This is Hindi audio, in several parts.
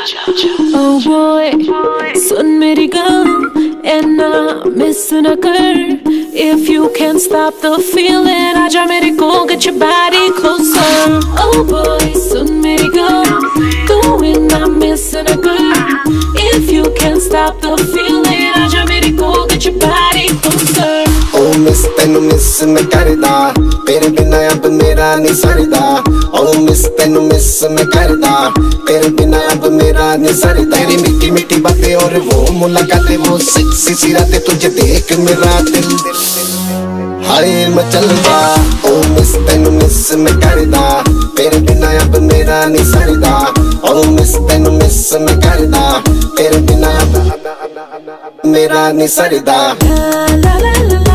Oh boy, सुन मेरी गम and ना miss ना कर. If you can't stop the feeling, आजा मेरे को, get your body closer. Oh boy, सुन मेरी गम, तू and ना miss ना कर. If you can't stop the feeling, आजा मेरे को, get your body closer. Oh miss तेनू miss मैं करदा, तेरे बिना अब मेरा नहीं सरदा. Oh miss तेनू miss मैं करदा, तेरे बिना अब मेरा नहीं सरदा. तेरी मीठी मीठी बातें और वो मुलाकातें, वो सेक्सी सी रातें, तुझे देख मेरा दिल हाय मचलदा. Oh miss तेनू miss मैं करदा, तेरे बिना अब मेरा नहीं सरदा. Oh miss तेनू miss मैं करदा, तेरे बिना अब मेरा नहीं सरदा. La la la la.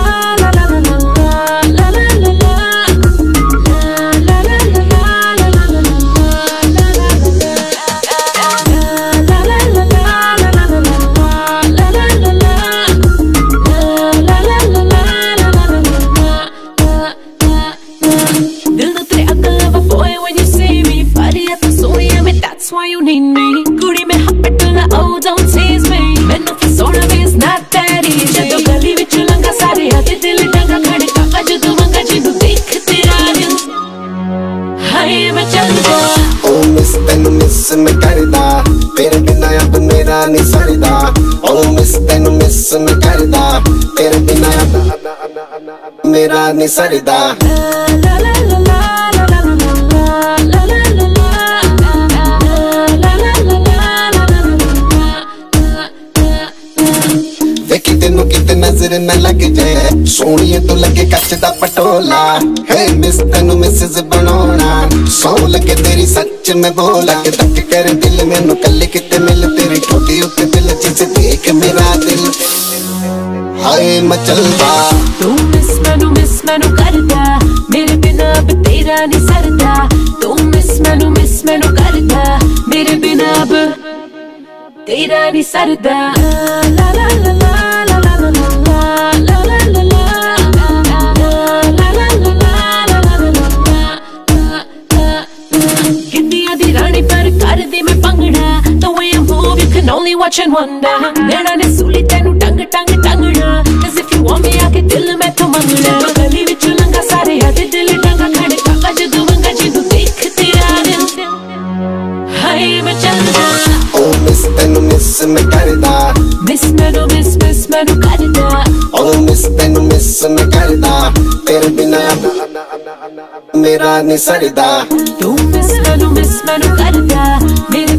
That's why you need me. Goody me hospital, oh don't tease me. Mainu fasona भी is not that easy. जदों गली विच लंघा सारे आदे दिल डंगा खड़े काका जदों मंगा जिन्नू देख तेरा दिल हाय मैं चलदा. Oh miss तेनू miss मैं करदा, तेरे बिना अब मेरा नहीं सरदा. Oh miss तेनू miss मैं करदा, तेरे बिना अब मेरा नहीं सरदा. La la la la. नजर न लग जाए सोनिए तो लगे कच्च दा पटोला. Hey miss तेनू मिसेज बनाना, सौ लगे तेरी सच में बोला. के तक कर दिल मैनू कल किते मिल, तेरी ठोडी उत्ते दिल जिसे देख मेरा दिल हाय मचलदा. तू मिस मैनू करदा, मेरे बिना अब तेरा नहीं सरदा. तू मिस मैनू करदा, मेरे बिना अब तेरा नहीं सरदा. ला ला ला ला. Only watch and wonder. Nena ne suli tenu tang tang tangna. Cause if you want me आके दिल में तो मंगना. गली विच लंघा सारे आदे दिल डंगा खड़े काका जदों मंगा जिन्नू देख तेरा दिल हाय मैं चलदा. Oh miss तेनू miss मैं करदा, miss मैनू करदा. Oh miss तेनू miss मैं करदा, तेरे बिना मेरा नहीं सरदा. तू मिस मैनू करदा, मेरे